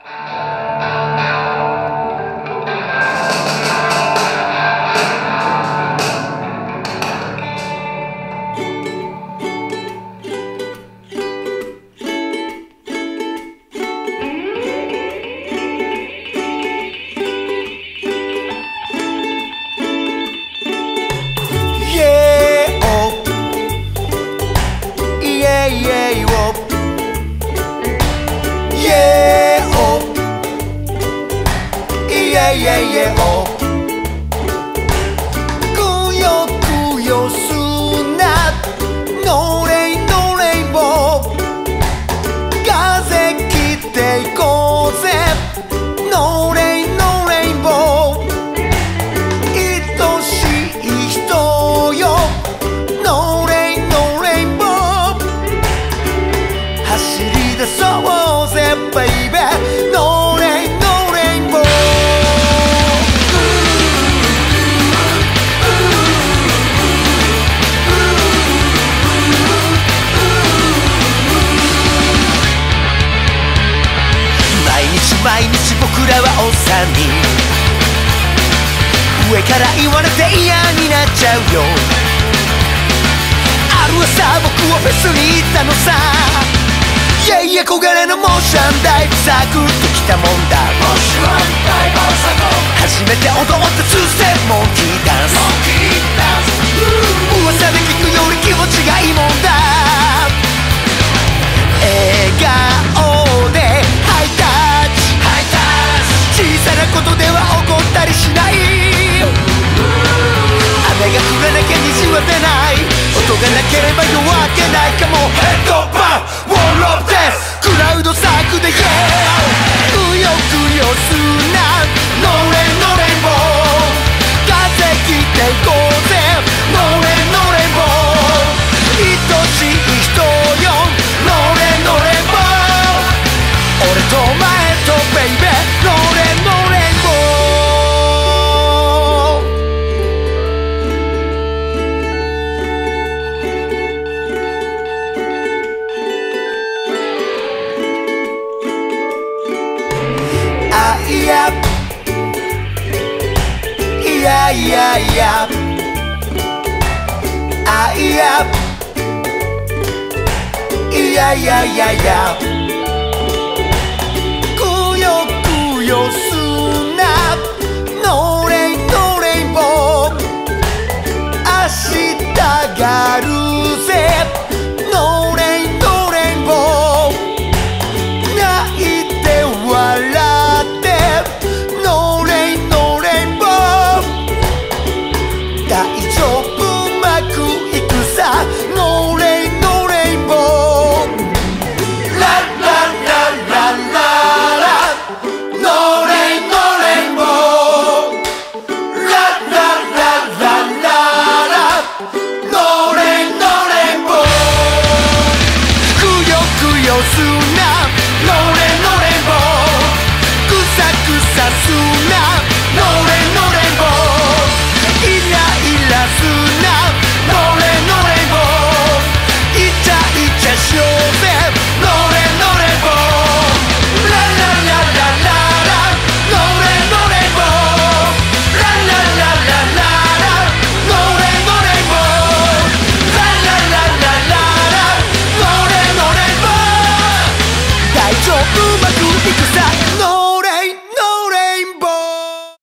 くよくよすなノレイノレイボー風切っていこうぜノレイノレイボー愛しい人よノレイノレイボー走り出そうぜベイベーノレイノレイボー毎日僕らはおっさんに上から言われて嫌になっちゃうよある朝僕はフェスに行ったのさいやいや憧れのモーションダイブサクッときたもんだモーションダイブサクッ初めて踊ったツーステップモンキーダンス噂で聞くより気持ちがいいもんだ笑顔でハイタッチ小さなことでは怒ったりしない雨が降らなきゃ虹は出ない音がなければ夜明けないかもヘッドバンウォールオブデスクラウドサークで Yeah くよくよすなノレノレンボー風切っていこうぜノレノレンボー愛しい人よノレノレンボー俺とお前とベイベーノレノレンボーあいやいやいやいやあいやいやいやいやいやくよくよすなノレイノレイボー明日があるぜノレイノレイボー泣いて笑ってノレイノレイボー大丈夫うまくいくさノレイノレイボーララララララノレイノレイボーララララララノレイノレイボーくよくよすなノレノレイボーくさくさすなノレノレイボーイライラすなノレノレイボーイチャイチャしようぜノレノレイボーララララララノレノレイボーララララララノレノレイボーララララララノレノレイボー大丈夫うまくいくさ